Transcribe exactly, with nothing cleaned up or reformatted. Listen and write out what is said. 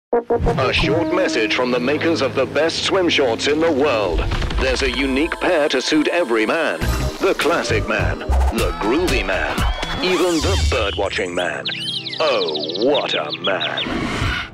A short message from the makers of the best swim shorts in the world. There's a unique pair to suit every man. The classic man, the groovy man, even the bird-watching man. Oh, what a man.